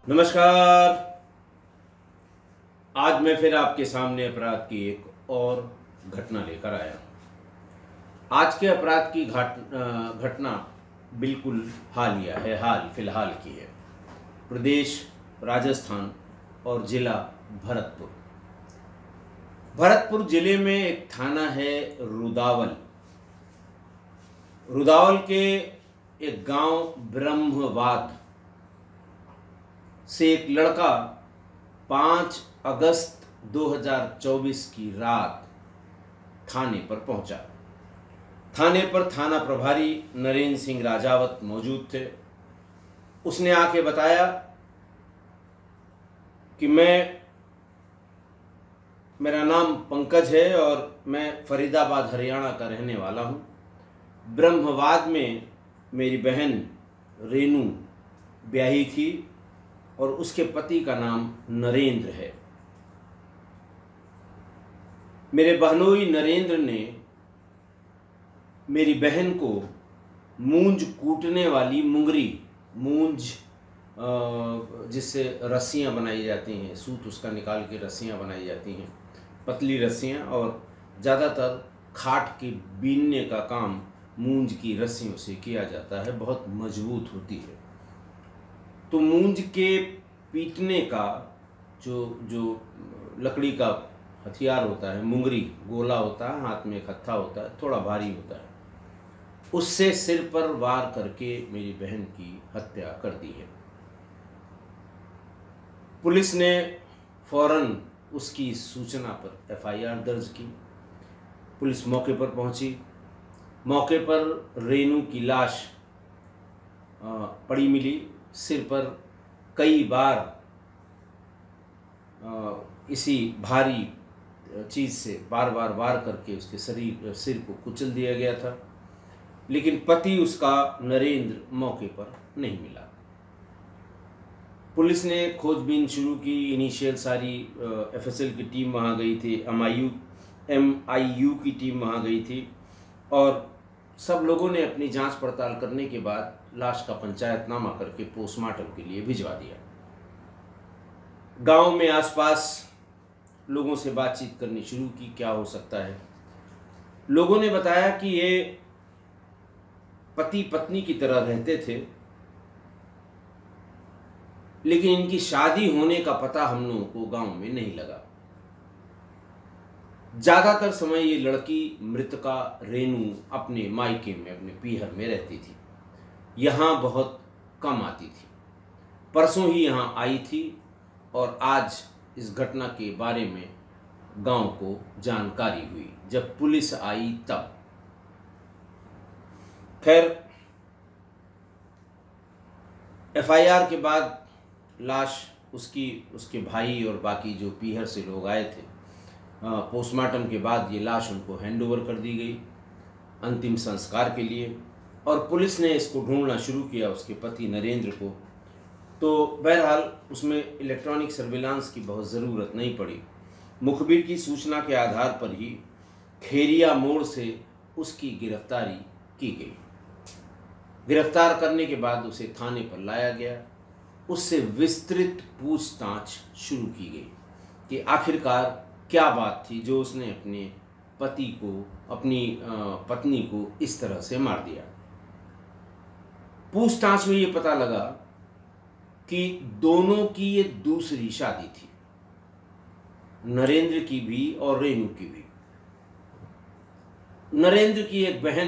नमस्कार। आज मैं फिर आपके सामने अपराध की एक और घटना लेकर आया हूँ। आज के अपराध की घटना बिल्कुल हालिया है, हाल फिलहाल की है। प्रदेश राजस्थान और जिला भरतपुर। भरतपुर जिले में एक थाना है रुदावल। रुदावल के एक गांव ब्रह्मवाद से एक लड़का 5 अगस्त 2024 की रात थाने पर पहुंचा। थाने पर थाना प्रभारी नरेंद्र सिंह राजावत मौजूद थे। उसने आके बताया कि मेरा नाम पंकज है और मैं फरीदाबाद हरियाणा का रहने वाला हूं। ब्रह्मवाद में मेरी बहन रेनू ब्याही थी और उसके पति का नाम नरेंद्र है। मेरे बहनोई नरेंद्र ने मेरी बहन को मूंज कूटने वाली मुंगरी, मूंज जिससे रस्सियां बनाई जाती हैं, सूत उसका निकाल के रस्सियां बनाई जाती हैं, पतली रस्सियां, और ज़्यादातर खाट के बीनने का काम मूंज की रस्सियों से किया जाता है, बहुत मजबूत होती है। तो मूंज के पीटने का जो लकड़ी का हथियार होता है, मुंगरी गोला होता है, हाथ में एक हत्था होता है, थोड़ा भारी होता है, उससे सिर पर वार करके मेरी बहन की हत्या कर दी है। पुलिस ने फौरन उसकी सूचना पर एफआईआर दर्ज की। पुलिस मौके पर पहुंची। मौके पर रेनू की लाश पड़ी मिली। सिर पर कई बार इसी भारी चीज़ से बार बार वार करके उसके सिर को कुचल दिया गया था, लेकिन पति उसका नरेंद्र मौके पर नहीं मिला। पुलिस ने खोजबीन शुरू की। इनिशियल सारी एफएसएल की टीम वहाँ गई थी, एमआईयू की टीम वहाँ गई थी, और सब लोगों ने अपनी जांच पड़ताल करने के बाद लाश का पंचायतनामा करके पोस्टमार्टम के लिए भिजवा दिया। गांव में आसपास लोगों से बातचीत करनी शुरू की, क्या हो सकता है। लोगों ने बताया कि ये पति पत्नी की तरह रहते थे, लेकिन इनकी शादी होने का पता हम लोगों को गांव में नहीं लगा। ज़्यादातर समय ये लड़की मृतका रेनू अपने मायके में, अपने पीहर में रहती थी, यहाँ बहुत कम आती थी। परसों ही यहाँ आई थी और आज इस घटना के बारे में गांव को जानकारी हुई जब पुलिस आई तब। खैर, एफआईआर के बाद लाश उसके भाई और बाकी जो पीहर से लोग आए थे, पोस्टमार्टम के बाद ये लाश उनको हैंडओवर कर दी गई अंतिम संस्कार के लिए, और पुलिस ने इसको ढूंढना शुरू किया, उसके पति नरेंद्र को। तो बहरहाल उसमें इलेक्ट्रॉनिक सर्विलांस की बहुत ज़रूरत नहीं पड़ी। मुखबिर की सूचना के आधार पर ही खेरिया मोड़ से उसकी गिरफ्तारी की गई। गिरफ्तार करने के बाद उसे थाने पर लाया गया। उससे विस्तृत पूछताछ शुरू की गई कि आखिरकार क्या बात थी जो उसने अपने पति को, अपनी पत्नी को इस तरह से मार दिया। पूछताछ में ये पता लगा कि दोनों की ये दूसरी शादी थी, नरेंद्र की भी और रेनू की भी। नरेंद्र की एक बहन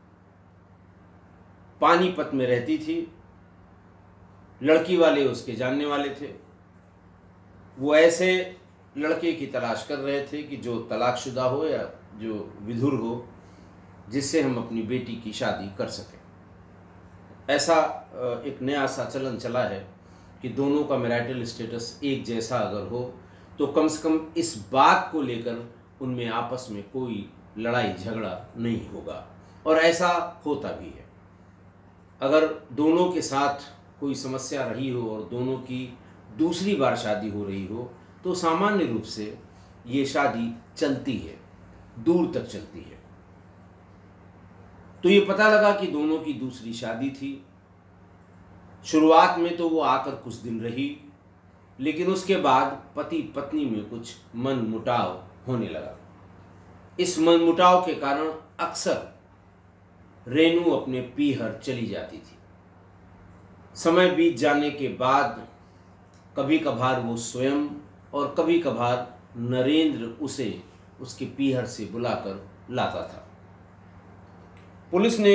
पानीपत में रहती थी। लड़की वाले उसके जानने वाले थे। वो ऐसे लड़के की तलाश कर रहे थे कि जो तलाकशुदा हो या जो विधुर हो, जिससे हम अपनी बेटी की शादी कर सकें। ऐसा एक नया सा चलन चला है कि दोनों का मैरिटल स्टेटस एक जैसा अगर हो तो कम से कम इस बात को लेकर उनमें आपस में कोई लड़ाई झगड़ा नहीं होगा, और ऐसा होता भी है। अगर दोनों के साथ कोई समस्या रही हो और दोनों की दूसरी बार शादी हो रही हो तो सामान्य रूप से ये शादी चलती है, दूर तक चलती है। तो ये पता लगा कि दोनों की दूसरी शादी थी। शुरुआत में तो वो आकर कुछ दिन रही, लेकिन उसके बाद पति पत्नी में कुछ मनमुटाव होने लगा। इस मनमुटाव के कारण अक्सर रेनू अपने पीहर चली जाती थी। समय बीत जाने के बाद कभी कभार वो स्वयं और कभी कभार नरेंद्र उसे उसके पीहर से बुलाकर लाता था। पुलिस ने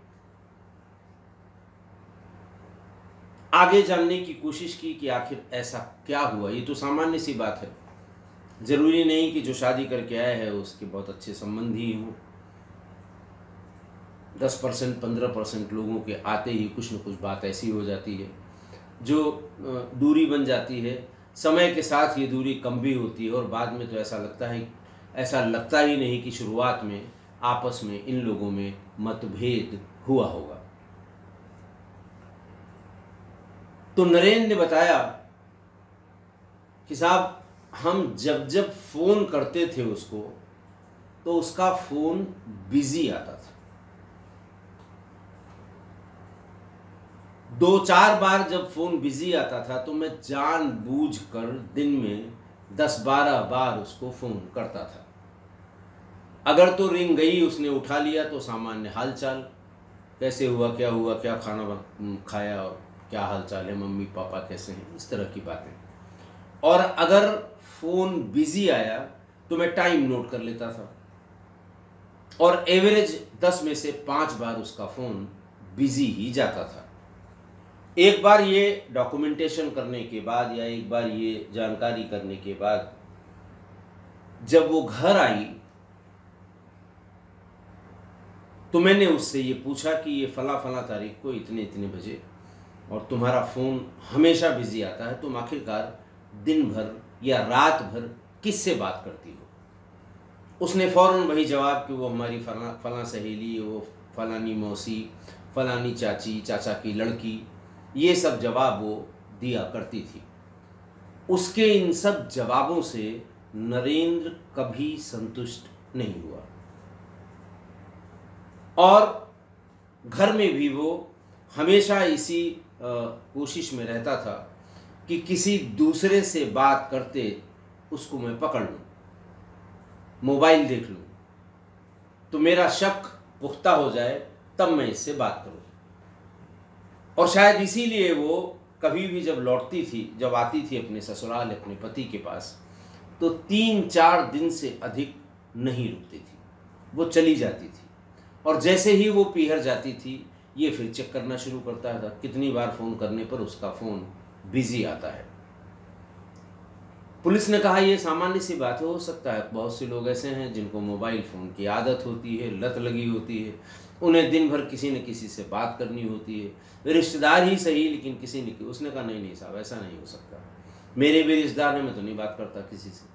आगे जानने की कोशिश की कि आखिर ऐसा क्या हुआ। ये तो सामान्य सी बात है, जरूरी नहीं कि जो शादी करके आया है उसके बहुत अच्छे संबंधी हों। 10% 15% लोगों के आते ही कुछ न कुछ बात ऐसी हो जाती है जो दूरी बन जाती है। समय के साथ ये दूरी कम भी होती है और बाद में तो ऐसा लगता ही नहीं कि शुरुआत में आपस में इन लोगों में मतभेद हुआ होगा। तो नरेंद्र ने बताया कि साहब, हम जब जब फ़ोन करते थे उसको तो उसका फ़ोन बिजी आता था। 2-4 बार जब फ़ोन बिजी आता था तो मैं जानबूझकर दिन में 10-12 बार उसको फ़ोन करता था। अगर तो रिंग गई, उसने उठा लिया तो सामान्य हालचाल, कैसे हुआ, क्या खाना खाया और क्या हालचाल है, मम्मी पापा कैसे हैं, इस तरह की बातें। और अगर फ़ोन बिजी आया तो मैं टाइम नोट कर लेता था और एवरेज 10 में से 5 बार उसका फ़ोन बिजी ही जाता था। एक बार ये डॉक्यूमेंटेशन करने के बाद या एक बार ये जानकारी करने के बाद जब वो घर आई तो मैंने उससे ये पूछा कि ये फला तारीख को इतने इतने बजे और तुम्हारा फ़ोन हमेशा बिजी आता है, तुम आखिरकार दिन भर या रात भर किससे बात करती हो। उसने फ़ौरन वही जवाब कि वो हमारी फला सहेली, वो फलानी मौसी, फलानी चाची, चाचा की लड़की, ये सब जवाब वो दिया करती थी। उसके इन सब जवाबों से नरेंद्र कभी संतुष्ट नहीं हुआ और घर में भी वो हमेशा इसी कोशिश में रहता था कि किसी दूसरे से बात करते उसको मैं पकड़ लूं, मोबाइल देख लूं तो मेरा शक पुख्ता हो जाए, तब मैं इससे बात करूं। और शायद इसीलिए वो कभी भी जब आती थी अपने ससुराल अपने पति के पास तो 3-4 दिन से अधिक नहीं रुकती थी, वो चली जाती थी। और जैसे ही वो पीहर जाती थी ये फिर चेक करना शुरू करता था, कितनी बार फ़ोन करने पर उसका फ़ोन बिजी आता है। पुलिस ने कहा ये सामान्य सी बात है, हो सकता है बहुत से लोग ऐसे हैं जिनको मोबाइल फ़ोन की आदत होती है, लत लगी होती है, उन्हें दिन भर किसी न किसी से बात करनी होती है, रिश्तेदार ही सही लेकिन किसी ने। उसने कहा नहीं साहब, ऐसा नहीं हो सकता, मेरे भी रिश्तेदार हैं, मैं तो नहीं बात करता किसी से।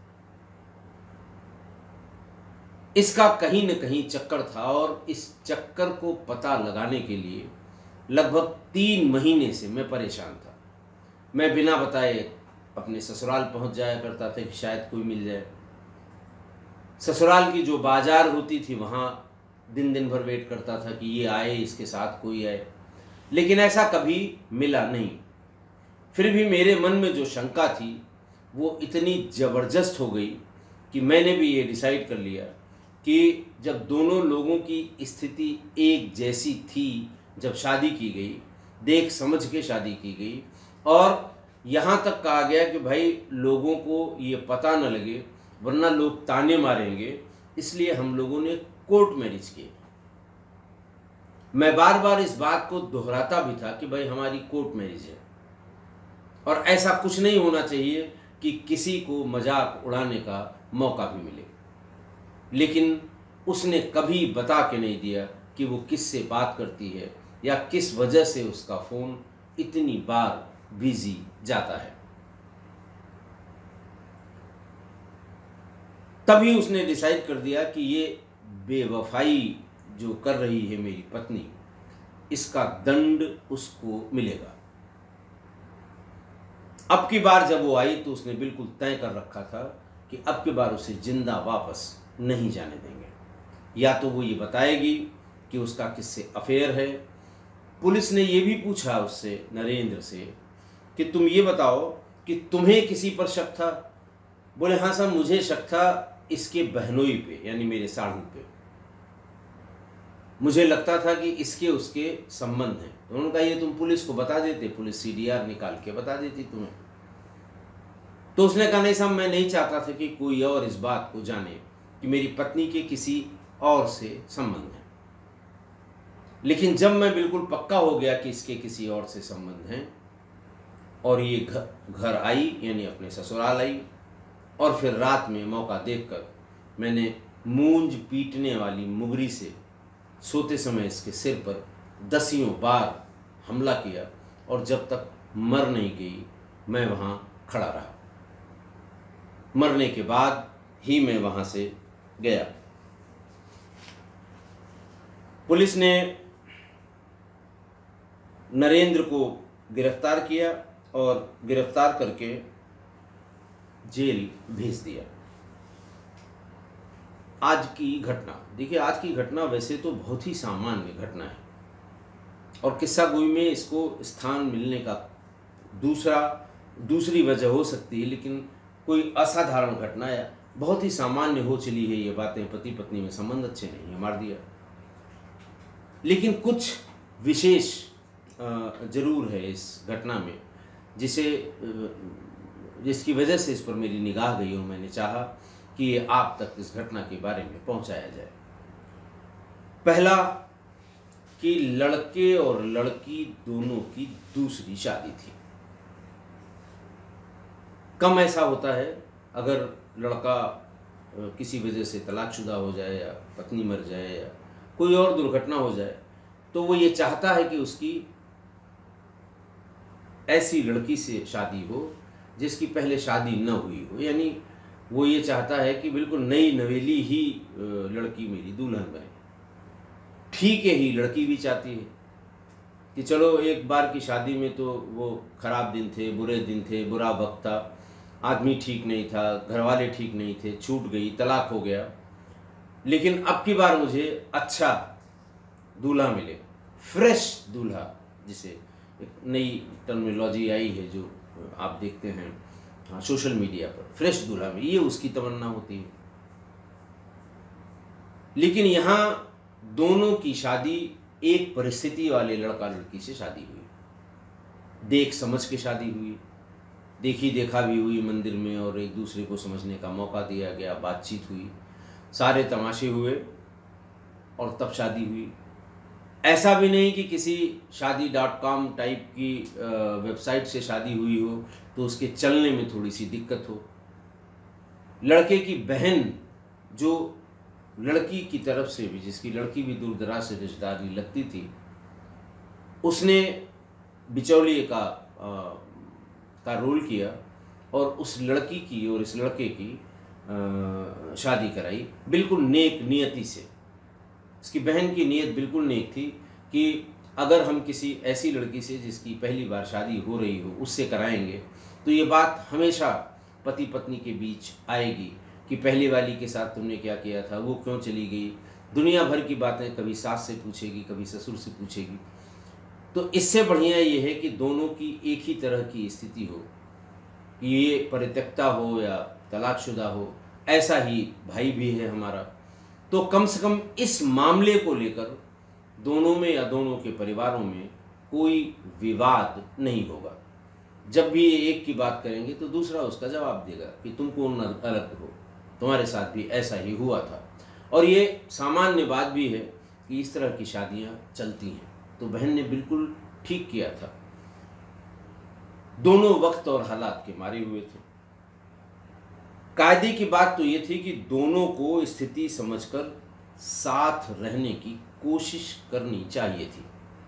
इसका कहीं न कहीं चक्कर था और इस चक्कर को पता लगाने के लिए लगभग 3 महीने से मैं परेशान था। मैं बिना बताए अपने ससुराल पहुंच जाया करता था कि शायद कोई मिल जाए। ससुराल की जो बाजार होती थी वहाँ दिन भर वेट करता था कि ये आए, इसके साथ कोई आए, लेकिन ऐसा कभी मिला नहीं। फिर भी मेरे मन में जो शंका थी वो इतनी ज़बरदस्त हो गई कि मैंने भी ये डिसाइड कर लिया कि जब दोनों लोगों की स्थिति एक जैसी थी, जब शादी की गई, देख समझ के शादी की गई और यहाँ तक कहा गया कि भाई लोगों को ये पता न लगे वरना लोग ताने मारेंगे, इसलिए हम लोगों ने कोर्ट मैरिज किए। मैं बार बार इस बात को दोहराता भी था कि भाई हमारी कोर्ट मैरिज है और ऐसा कुछ नहीं होना चाहिए कि किसी को मजाक उड़ाने का मौका भी मिले। लेकिन उसने कभी बता के नहीं दिया कि वो किससे बात करती है या किस वजह से उसका फ़ोन इतनी बार बिजी जाता है। तभी उसने डिसाइड कर दिया कि ये बेवफाई जो कर रही है मेरी पत्नी, इसका दंड उसको मिलेगा। अब की बार जब वो आई तो उसने बिल्कुल तय कर रखा था कि अब की बार उसे जिंदा वापस नहीं जाने देंगे। या तो वो ये बताएगी कि उसका किससे अफेयर है पुलिस ने ये भी पूछा उससे, नरेंद्र से, कि तुम ये बताओ कि तुम्हें किसी पर शक था? बोले हाँ साहब, मुझे शक था इसके बहनोई पे, यानी मेरे साढ़ू पे। मुझे लगता था कि इसके उसके संबंध हैं। तो उन्होंने कहा ये तुम पुलिस को बता देते, पुलिस CDR निकाल के बता देती तुम्हें। तो उसने कहा नहीं साहब, मैं नहीं चाहता था कि कोई और इस बात को जाने कि मेरी पत्नी के किसी और से संबंध है। लेकिन जब मैं बिल्कुल पक्का हो गया कि इसके किसी और से संबंध हैं, और ये घर आई, यानी अपने ससुराल आई, और फिर रात में मौका देखकर मैंने मूंज पीटने वाली मुगरी से सोते समय इसके सिर पर 10 बार हमला किया, और जब तक मर नहीं गई मैं वहाँ खड़ा रहा। मरने के बाद ही मैं वहाँ से गया। पुलिस ने नरेंद्र को गिरफ्तार किया और गिरफ्तार करके जेल भेज दिया। आज की घटना देखिए, आज की घटना वैसे तो बहुत ही सामान्य घटना है, और किस्सा गोई में इसको स्थान मिलने का दूसरी वजह हो सकती है, लेकिन कोई असाधारण घटना या बहुत ही सामान्य हो चली है ये बातें, पति पत्नी में संबंध अच्छे नहीं है, मार दिया। लेकिन कुछ विशेष जरूर है इस घटना में, जिसकी वजह से इस पर मेरी निगाह गई और मैंने चाहा कि ये आप तक इस घटना के बारे में पहुंचाया जाए। पहला कि लड़के और लड़की दोनों की दूसरी शादी थी। कम ऐसा होता है, अगर लड़का किसी वजह से तलाकशुदा हो जाए या पत्नी मर जाए या कोई और दुर्घटना हो जाए, तो वो ये चाहता है कि उसकी ऐसी लड़की से शादी हो जिसकी पहले शादी न हुई हो, यानी वो ये चाहता है कि बिल्कुल नई नवेली ही लड़की मेरी दुल्हन बने। ठीक है, ही लड़की भी चाहती है कि चलो एक बार की शादी में तो वो खराब दिन थे, बुरे दिन थे, बुरा वक्त था, आदमी ठीक नहीं था, घर वाले ठीक नहीं थे, छूट गई, तलाक हो गया, लेकिन अब की बार मुझे अच्छा दूल्हा मिले, फ्रेश दूल्हा, जिसे एक नई टर्मिनोलॉजी आई है जो आप देखते हैं हाँ सोशल मीडिया पर, फ्रेश दूल्हा में, ये उसकी तमन्ना होती है। लेकिन यहाँ दोनों की शादी एक परिस्थिति वाले लड़का लड़की से शादी हुई, देख समझ के शादी हुई, देखी देखा भी हुई मंदिर में, और एक दूसरे को समझने का मौका दिया गया, बातचीत हुई, सारे तमाशे हुए और तब शादी हुई। ऐसा भी नहीं कि किसी शादी.com टाइप की वेबसाइट से शादी हुई हो तो उसके चलने में थोड़ी सी दिक्कत हो। लड़के की बहन जो लड़की की तरफ से भी, जिसकी लड़की भी दूर दराज से रिश्तेदारी लगती थी, उसने बिचौलिए का रोल किया और उस लड़की की और इस लड़के की शादी कराई, बिल्कुल नेक नियति से। उसकी बहन की नीयत बिल्कुल नेक थी कि अगर हम किसी ऐसी लड़की से जिसकी पहली बार शादी हो रही हो उससे कराएंगे तो ये बात हमेशा पति पत्नी के बीच आएगी कि पहली वाली के साथ तुमने क्या किया था, वो क्यों चली गई, दुनिया भर की बातें कभी सास से पूछेगी, कभी ससुर से पूछेगी। तो इससे बढ़िया ये है कि दोनों की एक ही तरह की स्थिति हो, ये परित्यक्ता हो या तलाकशुदा हो, ऐसा ही भाई भी है हमारा, तो कम से कम इस मामले को लेकर दोनों में या दोनों के परिवारों में कोई विवाद नहीं होगा। जब भी ये एक की बात करेंगे तो दूसरा उसका जवाब देगा कि तुम कौन अलग हो, तुम्हारे साथ भी ऐसा ही हुआ था। और ये सामान्य बात भी है कि इस तरह की शादियां चलती हैं। तो बहन ने बिल्कुल ठीक किया था, दोनों वक्त और हालात के मारे हुए थे। कायदे की बात तो ये थी कि दोनों को स्थिति समझकर साथ रहने की कोशिश करनी चाहिए थी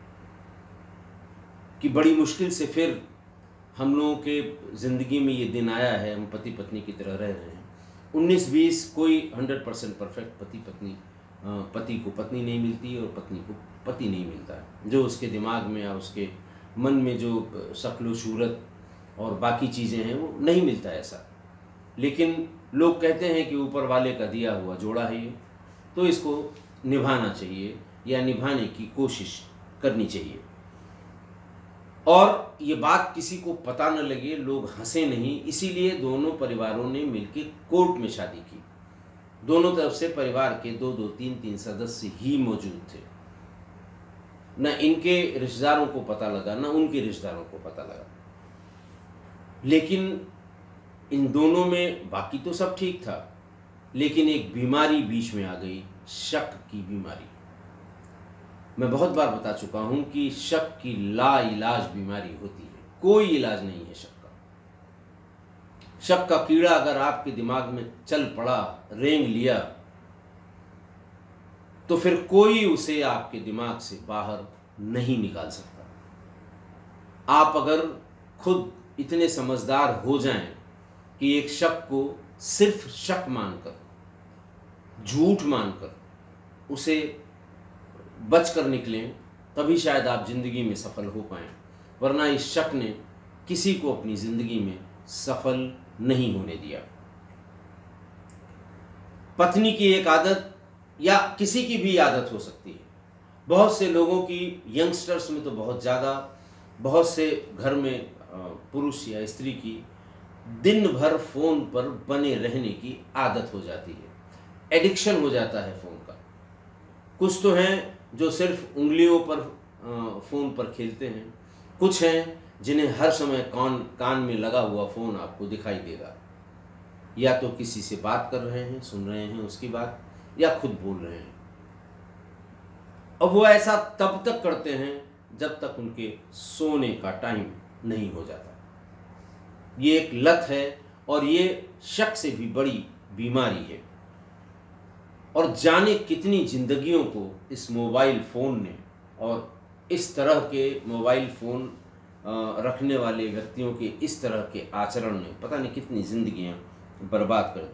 कि बड़ी मुश्किल से फिर हम लोगों के ज़िंदगी में ये दिन आया है, हम पति पत्नी की तरह रह रहे हैं। 19-20 कोई 100% परफेक्ट पति को पत्नी नहीं मिलती और पत्नी को पति नहीं मिलता है। जो उसके दिमाग में या उसके मन में जो शक्ल सूरत और बाकी चीज़ें हैं वो नहीं मिलता ऐसा। लेकिन लोग कहते हैं कि ऊपर वाले का दिया हुआ जोड़ा है ये, तो इसको निभाना चाहिए या निभाने की कोशिश करनी चाहिए। और ये बात किसी को पता न लगे, लोग हंसे नहीं, इसीलिए दोनों परिवारों ने मिलकर कोर्ट में शादी की। दोनों तरफ से परिवार के 2-2, 3-3 सदस्य ही मौजूद थे। न इनके रिश्तेदारों को पता लगा, न उनके रिश्तेदारों को पता लगा। लेकिन इन दोनों में बाकी तो सब ठीक था, लेकिन एक बीमारी बीच में आ गई, शक की बीमारी। मैं बहुत बार बता चुका हूं कि शक की लाइलाज बीमारी होती है, कोई इलाज नहीं है शक का। शक का कीड़ा अगर आपके दिमाग में चल पड़ा, रेंग लिया, तो फिर कोई उसे आपके दिमाग से बाहर नहीं निकाल सकता। आप अगर खुद इतने समझदार हो जाएं कि एक शक को सिर्फ शक मानकर, झूठ मानकर उसे बचकर निकलें, तभी शायद आप जिंदगी में सफल हो पाएं, वरना इस शक ने किसी को अपनी जिंदगी में सफल नहीं होने दिया। पत्नी की एक आदत या किसी की भी आदत हो सकती है, बहुत से लोगों की, यंगस्टर्स में तो बहुत ज़्यादा, बहुत से घर में पुरुष या स्त्री की दिन भर फ़ोन पर बने रहने की आदत हो जाती है, एडिक्शन हो जाता है फ़ोन का। कुछ तो हैं जो सिर्फ उंगलियों पर फ़ोन पर खेलते हैं, कुछ हैं जिन्हें हर समय कान में लगा हुआ फ़ोन आपको दिखाई देगा, या तो किसी से बात कर रहे हैं, सुन रहे हैं उसकी बात, या खुद बोल रहे हैं। और वो ऐसा तब तक करते हैं जब तक उनके सोने का टाइम नहीं हो जाता। ये एक लत है और ये शक से भी बड़ी बीमारी है। और जाने कितनी जिंदगियों को इस मोबाइल फ़ोन ने और इस तरह के मोबाइल फ़ोन रखने वाले व्यक्तियों के इस तरह के आचरण ने पता नहीं कितनी जिंदगियां बर्बाद कर दी।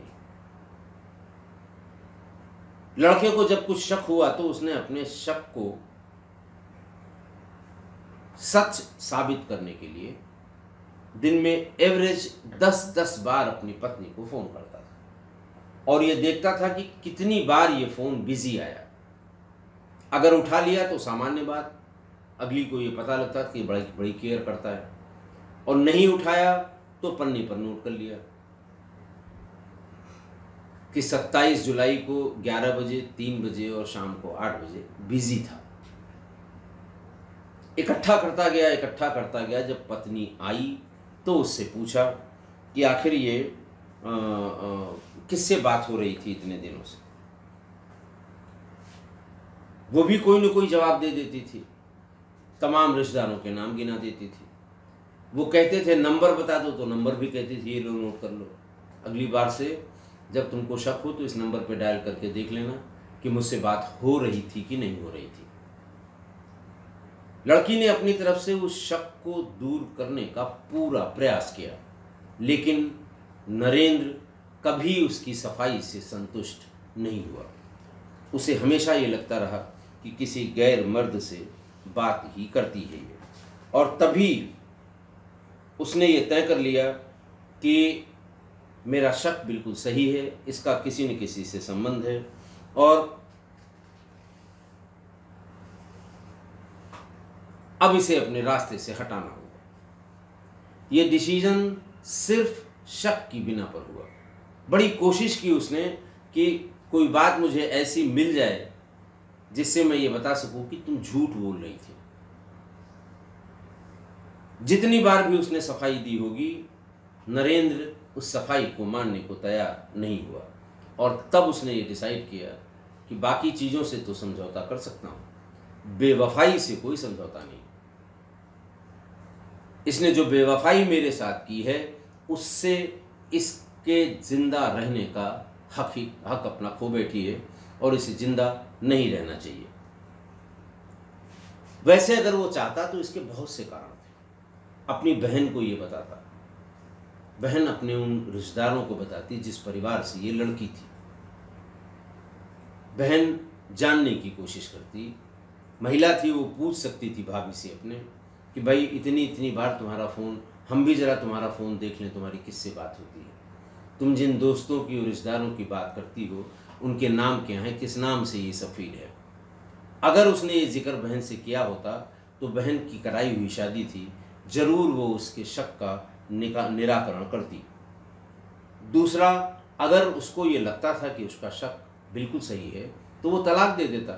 लड़के को जब कुछ शक हुआ तो उसने अपने शक को सच साबित करने के लिए दिन में एवरेज 10-10 बार अपनी पत्नी को फ़ोन करता था और ये देखता था कि कितनी बार ये फ़ोन बिजी आया। अगर उठा लिया तो सामान्य बात, अगली को ये पता लगता कि बड़ी बड़ी केयर करता है, और नहीं उठाया तो पन्ने पर नोट कर लिया कि 27 जुलाई को 11 बजे, 3 बजे और शाम को 8 बजे बिजी था। इकट्ठा करता गया। जब पत्नी आई तो उससे पूछा कि आखिर ये किससे बात हो रही थी इतने दिनों से। वो भी कोई न कोई जवाब दे देती थी, तमाम रिश्तेदारों के नाम गिना देती थी। वो कहते थे नंबर बता दो तो नंबर भी कहती थी ये लो नोट कर लो, अगली बार से जब तुमको शक हो तो इस नंबर पे डायल करके देख लेना कि मुझसे बात हो रही थी कि नहीं हो रही थी। लड़की ने अपनी तरफ से उस शक को दूर करने का पूरा प्रयास किया, लेकिन नरेंद्र कभी उसकी सफाई से संतुष्ट नहीं हुआ। उसे हमेशा ये लगता रहा कि किसी गैर मर्द से बात ही करती है ये, और तभी उसने ये तय कर लिया कि मेरा शक बिल्कुल सही है, इसका किसी न किसी से संबंध है और अब इसे अपने रास्ते से हटाना होगा। ये डिसीजन सिर्फ शक की बिना पर हुआ। बड़ी कोशिश की उसने कि कोई बात मुझे ऐसी मिल जाए जिससे मैं ये बता सकूं कि तुम झूठ बोल रही थी। जितनी बार भी उसने सफाई दी होगी, नरेंद्र उस सफाई को मानने को तैयार नहीं हुआ, और तब उसने ये डिसाइड किया कि बाकी चीज़ों से तो समझौता कर सकता हूँ, बेवफाई से कोई समझौता नहीं। इसने जो बेवफाई मेरे साथ की है उससे इसके जिंदा रहने का हक अपना खो बैठी है और इसे जिंदा नहीं रहना चाहिए। वैसे अगर वो चाहता तो इसके बहुत से कारण थे। अपनी बहन को ये बताता, बहन अपने उन रिश्तेदारों को बताती जिस परिवार से ये लड़की थी। बहन जानने की कोशिश करती, महिला थी, वो पूछ सकती थी भाभी से अपने कि भाई इतनी बार तुम्हारा फ़ोन, हम भी ज़रा तुम्हारा फ़ोन देख लें, तुम्हारी किससे बात होती है, तुम जिन दोस्तों की और रिश्तेदारों की बात करती हो उनके नाम क्या हैं, किस नाम से ये सब फीड है। अगर उसने ये जिक्र बहन से किया होता तो बहन की कराई हुई शादी थी, जरूर वो उसके शक का निराकरण करती। दूसरा, अगर उसको ये लगता था कि उसका शक बिल्कुल सही है तो वो तलाक दे देता,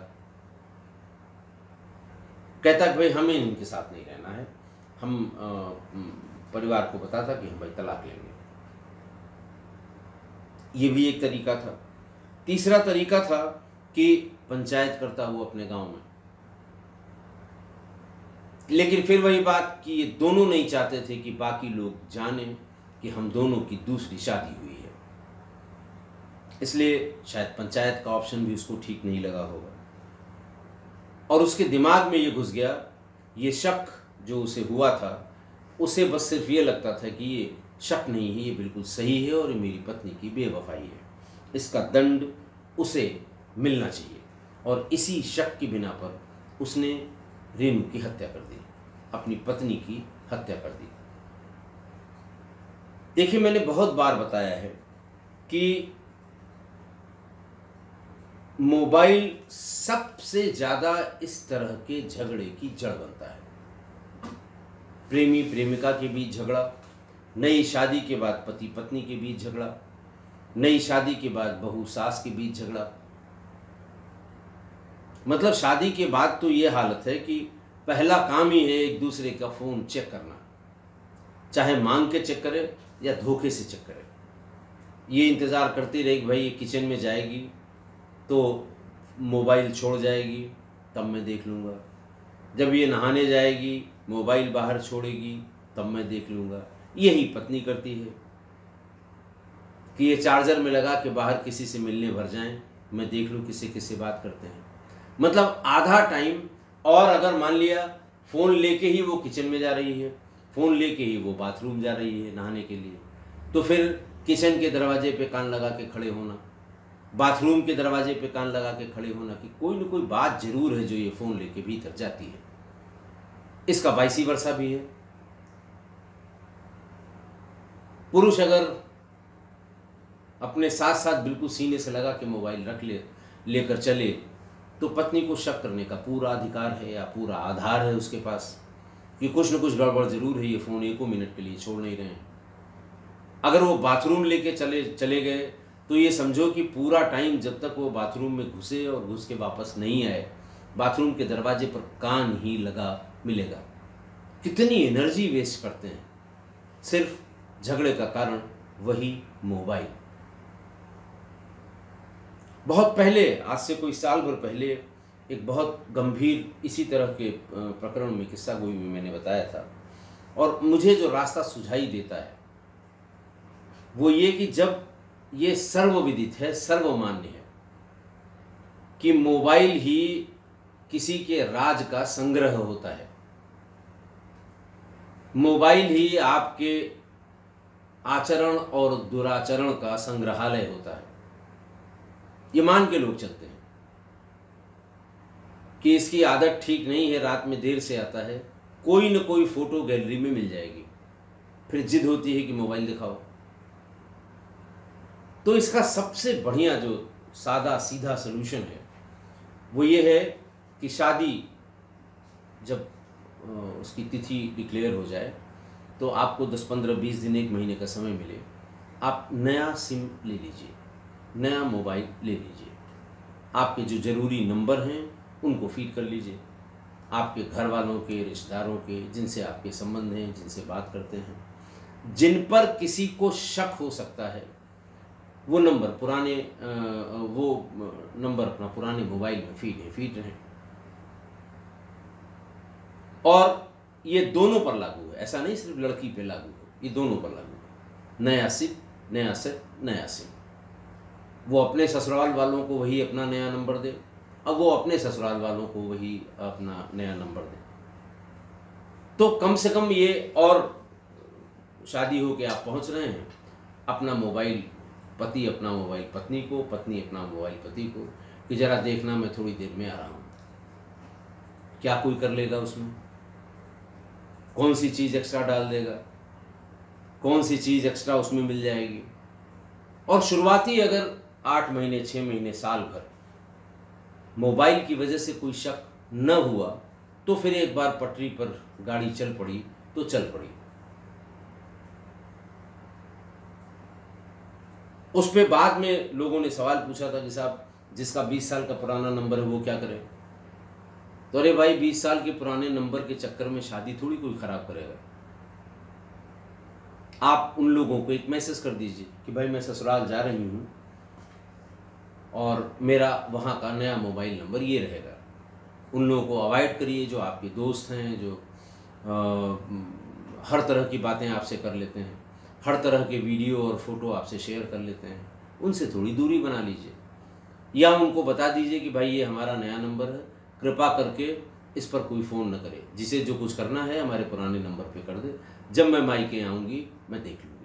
कहता कि भाई हमें इनके साथ नहीं रहना है, हम परिवार को बताता कि हम भाई तलाक लेंगे। ये भी एक तरीका था। तीसरा तरीका था कि पंचायत करता हुआ अपने गांव में, लेकिन फिर वही बात कि ये दोनों नहीं चाहते थे कि बाकी लोग जाने कि हम दोनों की दूसरी शादी हुई है, इसलिए शायद पंचायत का ऑप्शन भी उसको ठीक नहीं लगा होगा। और उसके दिमाग में ये घुस गया, ये शक जो उसे हुआ था, उसे बस सिर्फ ये लगता था कि ये शक नहीं है, ये बिल्कुल सही है और ये मेरी पत्नी की बेवफाई है, इसका दंड उसे मिलना चाहिए। और इसी शक की बिना पर उसने रेणु की हत्या कर दी, अपनी पत्नी की हत्या कर दी। देखिए, मैंने बहुत बार बताया है कि मोबाइल सबसे ज़्यादा इस तरह के झगड़े की जड़ बनता है। प्रेमी प्रेमिका के बीच झगड़ा, नई शादी के बाद पति पत्नी के बीच झगड़ा, नई शादी के बाद बहू सास के बीच झगड़ा। मतलब शादी के बाद तो ये हालत है कि पहला काम ही है एक दूसरे का फ़ोन चेक करना, चाहे मांग के चेक करे या धोखे से चेक करे। ये इंतज़ार करती रहे कि भाई ये किचन में जाएगी तो मोबाइल छोड़ जाएगी, तब मैं देख लूँगा। जब ये नहाने जाएगी मोबाइल बाहर छोड़ेगी, तब मैं देख लूँगा। यही पत्नी करती है कि ये चार्जर में लगा के बाहर किसी से मिलने भर जाएं, मैं देख लूँ किसी किससे बात करते हैं। मतलब आधा टाइम। और अगर मान लिया फ़ोन लेके ही वो किचन में जा रही है, फ़ोन लेके ही वो बाथरूम जा रही है नहाने के लिए, तो फिर किचन के दरवाजे पे कान लगा के खड़े होना, बाथरूम के दरवाजे पे कान लगा के खड़े होना कि कोई न कोई बात जरूर है जो ये फ़ोन लेके भीतर जाती है। इसका वाइसी वर्सा भी है। पुरुष अगर अपने साथ साथ बिल्कुल सीने से लगा के मोबाइल लेकर चले तो पत्नी को शक करने का पूरा अधिकार है या पूरा आधार है उसके पास कि कुछ न कुछ गड़बड़ जरूर है, ये फ़ोन एको मिनट के लिए छोड़ नहीं रहे हैं। अगर वो बाथरूम लेके चले गए तो ये समझो कि पूरा टाइम जब तक वो बाथरूम में घुसे और घुस के वापस नहीं आए, बाथरूम के दरवाजे पर कान ही लगा मिलेगा। कितनी एनर्जी वेस्ट करते हैं सिर्फ झगड़े का कारण वही मोबाइल। बहुत पहले, आज से कोई साल भर पहले, एक बहुत गंभीर इसी तरह के प्रकरण में, किस्सा गोई में मैंने बताया था। और मुझे जो रास्ता सुझाई देता है वो ये कि जब ये सर्वविदित है, सर्वमान्य है कि मोबाइल ही किसी के राज का संग्रह होता है, मोबाइल ही आपके आचरण और दुराचरण का संग्रहालय होता है, ये मान के लोग चलते हैं कि इसकी आदत ठीक नहीं है, रात में देर से आता है, कोई न कोई फोटो गैलरी में मिल जाएगी, फिर जिद होती है कि मोबाइल दिखाओ। तो इसका सबसे बढ़िया जो सादा सीधा सलूशन है वो ये है कि शादी जब उसकी तिथि डिक्लेयर हो जाए तो आपको 10, 15, 20 दिन, 1 महीने का समय मिले, आप नया सिम ले लीजिए, नया मोबाइल ले लीजिए, आपके जो ज़रूरी नंबर हैं उनको फीड कर लीजिए, आपके घर वालों के, रिश्तेदारों के, जिनसे आपके संबंध हैं, जिनसे बात करते हैं, जिन पर किसी को शक हो सकता है, वो नंबर अपना पुराने मोबाइल में फीड रहें। और ये दोनों पर लागू है, ऐसा नहीं सिर्फ लड़की पे लागू है, ये दोनों पर लागू है। नया सिम, नया सेट, नया सिम। वो अपने ससुराल वालों को वही अपना नया नंबर दे, अब वो अपने ससुराल वालों को वही अपना नया नंबर दे। तो कम से कम ये, और शादी हो के आप पहुंच रहे हैं, अपना मोबाइल, पति अपना मोबाइल पत्नी को, पत्नी अपना मोबाइल पति को, कि ज़रा देखना मैं थोड़ी देर में आ रहा हूँ। क्या कोई कर लेगा उसमें? कौन सी चीज़ एक्स्ट्रा डाल देगा, कौन सी चीज़ एक्स्ट्रा उसमें मिल जाएगी। और शुरुआती अगर 8 महीने, 6 महीने, साल भर मोबाइल की वजह से कोई शक न हुआ तो फिर एक बार पटरी पर गाड़ी चल पड़ी तो चल पड़ी। उस पे बाद में लोगों ने सवाल पूछा था कि साहब जिसका 20 साल का पुराना नंबर है वो क्या करे। तो अरे भाई 20 साल के पुराने नंबर के चक्कर में शादी थोड़ी कोई खराब करेगा। आप उन लोगों को एक मैसेज कर दीजिए कि भाई मैं ससुराल जा रही हूँ और मेरा वहाँ का नया मोबाइल नंबर ये रहेगा। उन लोगों को अवॉइड करिए जो आपके दोस्त हैं, जो हर तरह की बातें आपसे कर लेते हैं, हर तरह के वीडियो और फोटो आपसे शेयर कर लेते हैं। उनसे थोड़ी दूरी बना लीजिए, या उनको बता दीजिए कि भाई ये हमारा नया नंबर है, कृपा करके इस पर कोई फ़ोन न करे, जिसे जो कुछ करना है हमारे पुराने नंबर पे कर दे, जब मैं मायके आऊँगी मैं देख लूँगी।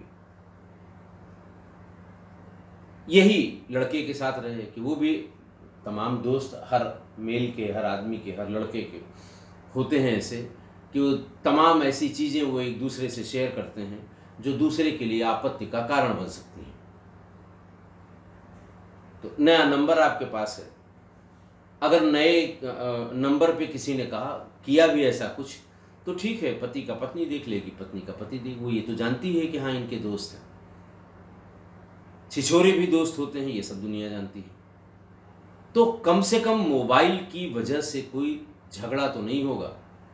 यही लड़के के साथ रहे कि वो भी तमाम दोस्त हर मेल के, हर आदमी के, हर लड़के के होते हैं ऐसे कि वो तमाम ऐसी चीज़ें वो एक दूसरे से शेयर करते हैं जो दूसरे के लिए आपत्ति का कारण बन सकती हैं। तो नया नंबर आपके पास है, अगर नए नंबर पे किसी ने कहा किया भी ऐसा कुछ तो ठीक है, पति का पत्नी देख लेगी, पत्नी का पति देख, वो ये तो जानती है कि हाँ इनके दोस्त हैं। छिछोरे भी दोस्त होते हैं, ये सब दुनिया जानती है। तो कम से कम मोबाइल की वजह से कोई झगड़ा तो नहीं होगा।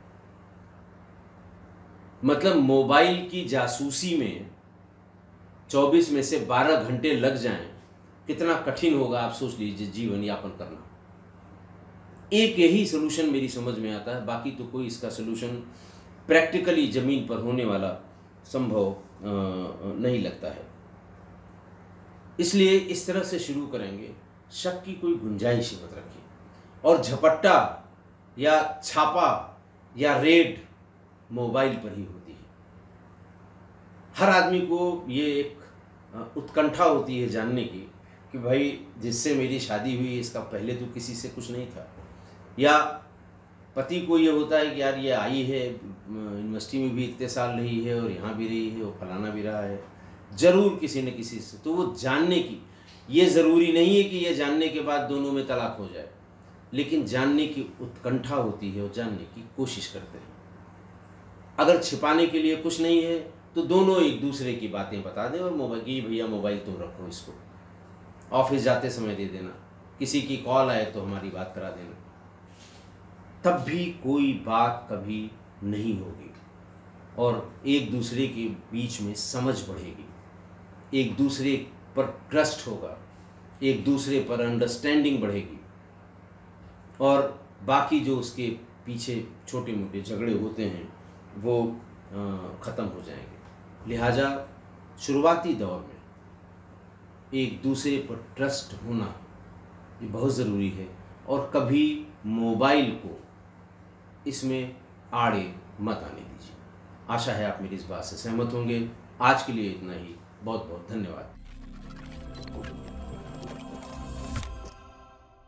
मतलब मोबाइल की जासूसी में 24 में से 12 घंटे लग जाएं, कितना कठिन होगा आप सोच लीजिए जीवन यापन करना। एक यही सलूशन मेरी समझ में आता है, बाकी तो कोई इसका सलूशन प्रैक्टिकली ज़मीन पर होने वाला संभव नहीं लगता है। इसलिए इस तरह से शुरू करेंगे, शक की कोई गुंजाइश ही मत रखिए। और झपट्टा या छापा या रेड मोबाइल पर ही होती है। हर आदमी को ये एक उत्कंठा होती है जानने की कि भाई जिससे मेरी शादी हुई इसका पहले तो किसी से कुछ नहीं था, या पति को ये होता है कि यार ये आई है, यूनिवर्सिटी में भी इतने साल रही है और यहाँ भी रही है, वो फलाना भी रहा है, ज़रूर किसी न किसी से। तो वो जानने की, ये ज़रूरी नहीं है कि ये जानने के बाद दोनों में तलाक हो जाए, लेकिन जानने की उत्कंठा होती है और जानने की कोशिश करते हैं। अगर छिपाने के लिए कुछ नहीं है तो दोनों एक दूसरे की बातें बता दें और मोबाइल की, भैया मोबाइल तुम रखो, इसको ऑफिस जाते समय दे देना, किसी की कॉल आए तो हमारी बात करा देना। तब भी कोई बात कभी नहीं होगी और एक दूसरे के बीच में समझ बढ़ेगी, एक दूसरे पर ट्रस्ट होगा, एक दूसरे पर अंडरस्टैंडिंग बढ़ेगी, और बाकी जो उसके पीछे छोटे मोटे झगड़े होते हैं वो ख़त्म हो जाएंगे। लिहाजा शुरुआती दौर में एक दूसरे पर ट्रस्ट होना ये बहुत ज़रूरी है, और कभी मोबाइल को इसमें आड़े मत आने दीजिए। आशा है आप मेरी इस बात से सहमत होंगे। आज के लिए इतना ही, बहुत बहुत धन्यवाद।